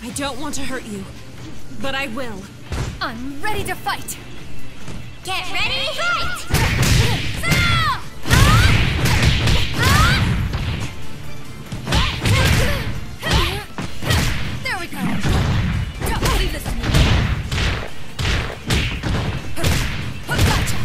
I don't want to hurt you, but I will. I'm ready to fight! Get ready, fight! There we go! Don't leave this to me! Gotcha!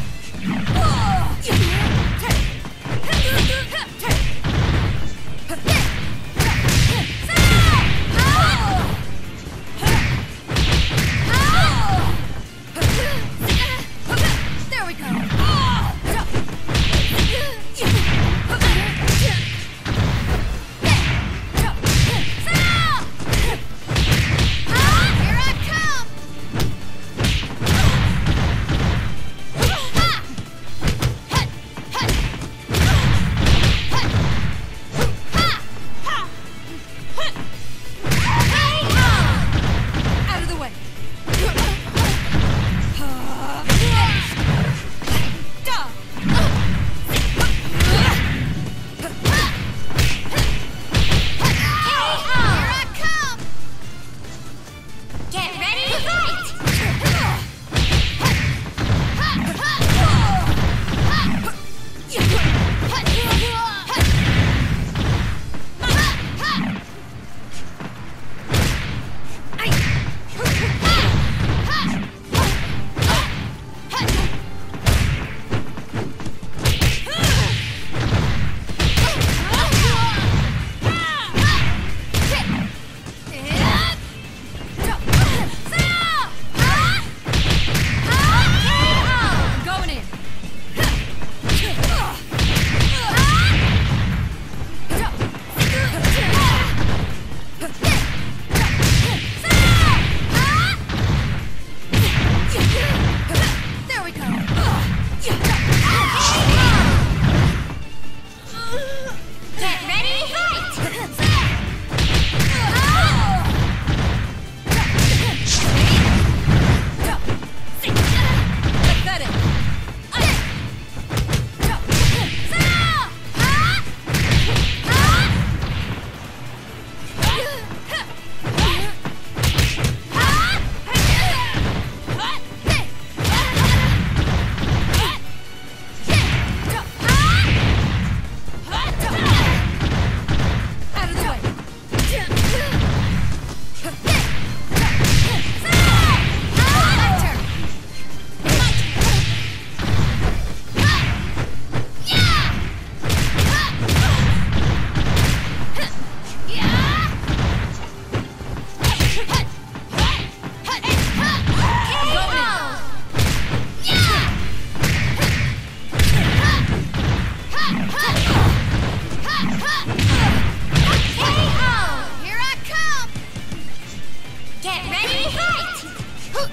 There we go! Here I come! Out of the way! Here I come! Get ready, fight! I'm going in! There we go! Get ready, fight! Pathetic! Out of the way! My turn! Here I come! Get ready, fight!